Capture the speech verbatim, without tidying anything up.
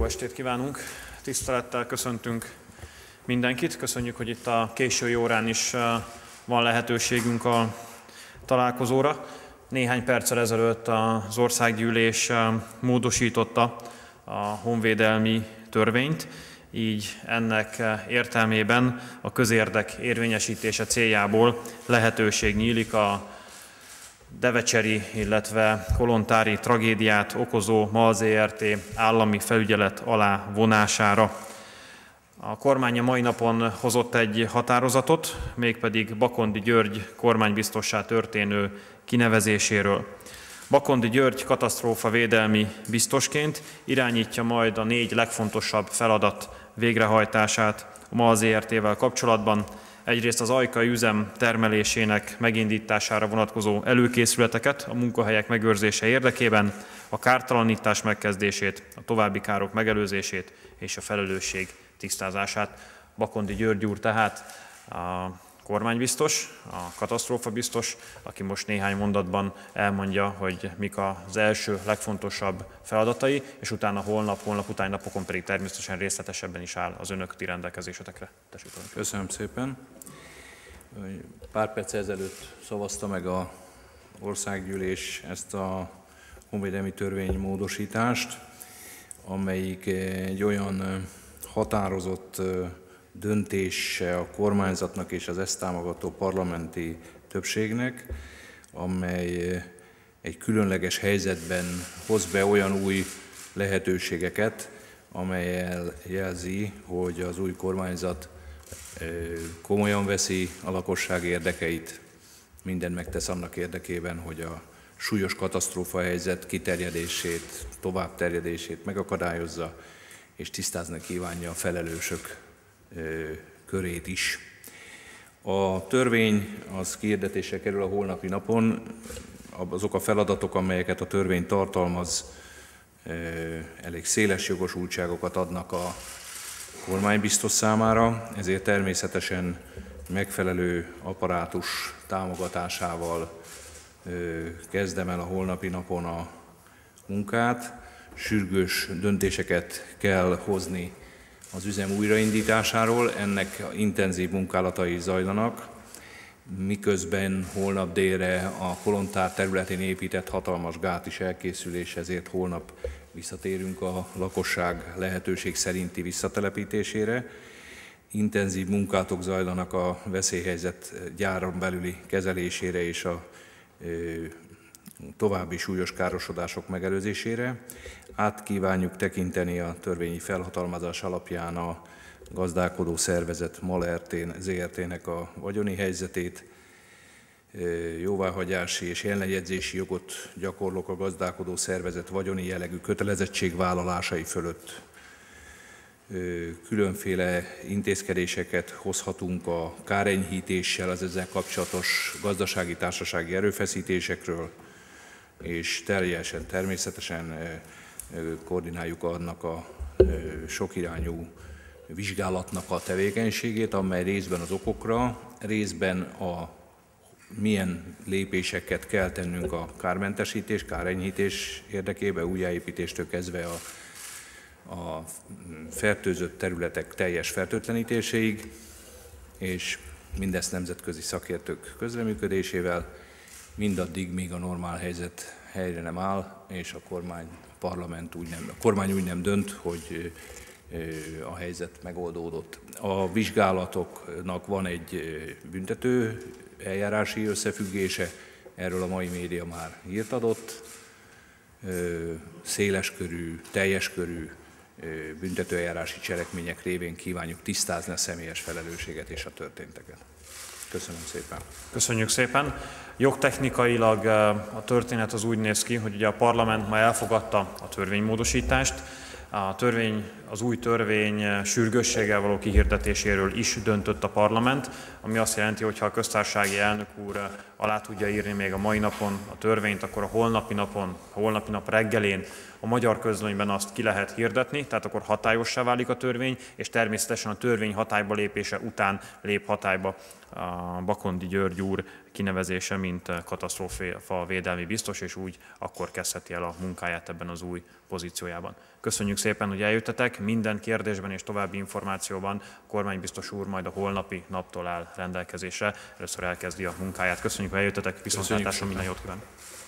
Jó estét kívánunk! Tisztelettel köszöntünk mindenkit. Köszönjük, hogy itt a késői órán is van lehetőségünk a találkozóra. Néhány perccel ezelőtt az országgyűlés módosította a honvédelmi törvényt, így ennek értelmében a közérdek érvényesítése céljából lehetőség nyílik a devecseri, illetve kolontári tragédiát okozó MAL Zrt. Állami felügyelet alá vonására. A kormány a mai napon hozott egy határozatot, mégpedig Bakondy György kormánybiztossá történő kinevezéséről. Bakondy György katasztrófavédelmi biztosként irányítja majd a négy legfontosabb feladat végrehajtását a MAL Zrt.-vel kapcsolatban. Egyrészt az ajkai üzem termelésének megindítására vonatkozó előkészületeket a munkahelyek megőrzése érdekében, a kártalanítás megkezdését, a további károk megelőzését és a felelősség tisztázását. Bakondy György úr tehát a kormánybiztos, a katasztrófabiztos, aki most néhány mondatban elmondja, hogy mik az első legfontosabb feladatai, és utána holnap, holnap utáni napokon pedig természetesen részletesebben is áll az önök ti rendelkezésetekre. Tessék, köszönöm szépen. Pár perc ezelőtt szavazta meg az országgyűlés ezt a honvédelmi törvény módosítást, amelyik egy olyan határozott döntése a kormányzatnak és az ezt támogató parlamenti többségnek, amely egy különleges helyzetben hoz be olyan új lehetőségeket, amelyel jelzi, hogy az új kormányzat komolyan veszi a lakosság érdekeit, mindent megtesz annak érdekében, hogy a súlyos katasztrófa helyzet kiterjedését, továbbterjedését megakadályozza, és tisztázni kívánja a felelősök körét is. A törvény az kihirdetésre kerül a holnapi napon. Azok a feladatok, amelyeket a törvény tartalmaz, elég széles jogosultságokat adnak a kormánybiztos számára, ezért természetesen megfelelő apparátus támogatásával kezdem el a holnapi napon a munkát. Sürgős döntéseket kell hozni az üzem újraindításáról, ennek intenzív munkálatai zajlanak, miközben holnap délre a kolontár területén épített hatalmas gát is elkészül, és ezért holnap visszatérünk a lakosság lehetőség szerinti visszatelepítésére. Intenzív munkálatok zajlanak a veszélyhelyzet gyáron belüli kezelésére és a további súlyos károsodások megelőzésére. Át kívánjuk tekinteni a törvényi felhatalmazás alapján a gazdálkodó szervezet MAL Zrt.-nek a vagyoni helyzetét, jóváhagyási és jelenlejegyzési jogot gyakorlok a gazdálkodó szervezet vagyoni jellegű kötelezettségvállalásai fölött. Különféle intézkedéseket hozhatunk a kárenyhítéssel, az ezzel kapcsolatos gazdasági társasági erőfeszítésekről, és teljesen természetesen koordináljuk annak a sokirányú vizsgálatnak a tevékenységét, amely részben az okokra, részben a milyen lépéseket kell tennünk a kármentesítés, kárenyhítés érdekében, újjáépítéstől kezdve a, a fertőzött területek teljes fertőtlenítéséig, és mindezt nemzetközi szakértők közreműködésével, mindaddig, míg a normál helyzet helyre nem áll, és a kormány, a parlament úgy nem, a kormány úgy nem dönt, hogy a helyzet megoldódott. A vizsgálatoknak van egy büntető eljárási összefüggése, erről a mai média már hírt adott. Széleskörű, teljes-körű büntetőeljárási cselekmények révén kívánjuk tisztázni a személyes felelősséget és a történteket. Köszönöm szépen. Köszönjük szépen. Jogtechnikailag a történet az úgy néz ki, hogy ugye a parlament ma elfogadta a törvénymódosítást. A törvény, az új törvény sürgősséggel való kihirdetéséről is döntött a parlament, ami azt jelenti, hogy ha a köztársasági elnök úr alá tudja írni még a mai napon a törvényt, akkor a holnapi napon, a holnapi nap reggelén a Magyar Közlönyben azt ki lehet hirdetni, tehát akkor hatályossá válik a törvény, és természetesen a törvény hatályba lépése után lép hatályba a Bakondi György úr kinevezése, mint katasztrófa védelmi biztos, és úgy akkor kezdheti el a munkáját ebben az új pozíciójában. Köszönjük szépen, hogy eljöttetek, minden kérdésben és további információban a kormánybiztos úr majd a holnapi naptól áll rendelkezésre, először elkezdi a munkáját. Köszönjük, hogy eljöttetek, viszontlátásra, minden jót kívánok!